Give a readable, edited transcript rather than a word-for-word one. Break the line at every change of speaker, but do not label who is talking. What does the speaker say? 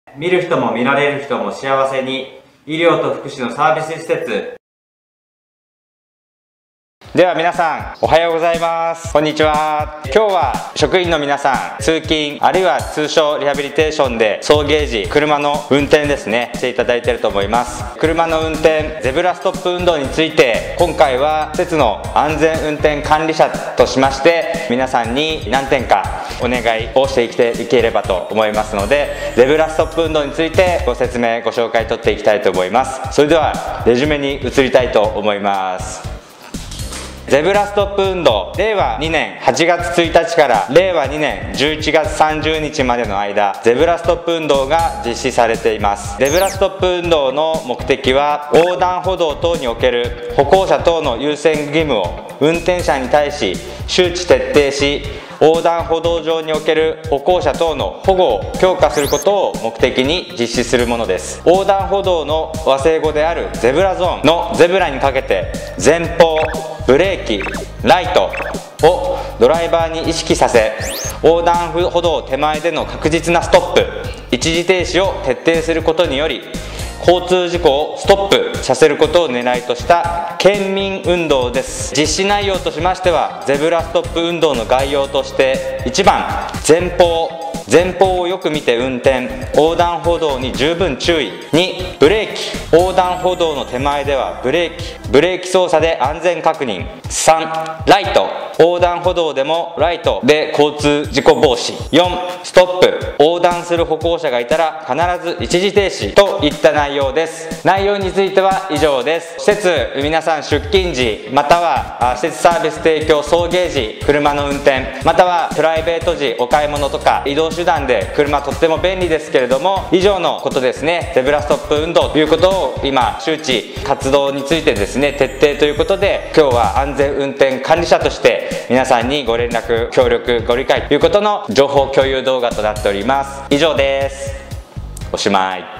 見る人も見られる人も幸せに、医療と福祉のサービス施設。では皆さん、おはようございます。こんにちは。今日は職員の皆さん、通勤あるいは通所リハビリテーションで送迎時、車の運転ですね、していただいていると思います。車の運転、ゼブラストップ運動について、今回は施設の安全運転管理者としまして、皆さんに何点かお願いをしていければと思いますので、ゼブラストップ運動についてご説明、ご紹介取っていきたいと思います。それではレジュメに移りたいと思います。ゼブラストップ運動、令和2年8月1日から令和2年11月30日までの間、ゼブラストップ運動が実施されています。ゼブラストップ運動の目的は、横断歩道等における歩行者等の優先義務を運転者に対し周知徹底し、横断歩道上における歩行者等の保護を強化することを目的に実施するものです。横断歩道の和製語であるゼブラゾーンのゼブラにかけて、前方、ブレーキ、ライトをドライバーに意識させ、横断歩道手前での確実なストップ、一時停止を徹底することにより、交通事故をストップさせることを狙いとした県民運動です。実施内容としましては、ゼブラストップ運動の概要として、1番、前方をよく見て運転、横断歩道に十分注意。2、ブレーキ、横断歩道の手前ではブレーキ操作で安全確認。3、ライト、横断歩道でもライトで交通事故防止。4、ストップ、横断する歩行者がいたら必ず一時停止といった内容です。内容については以上です。施設、皆さん出勤時、または施設サービス提供送迎時、車の運転、またはプライベート時、お買い物とか移動手段で車とっても便利ですけれども、以上のことですね。ゼブラストップ運動ということを今周知活動についてですね、徹底ということで、今日は安全運転管理者として皆さんにご連絡、協力、ご理解ということの情報共有動画となっております。以上です。おしまい。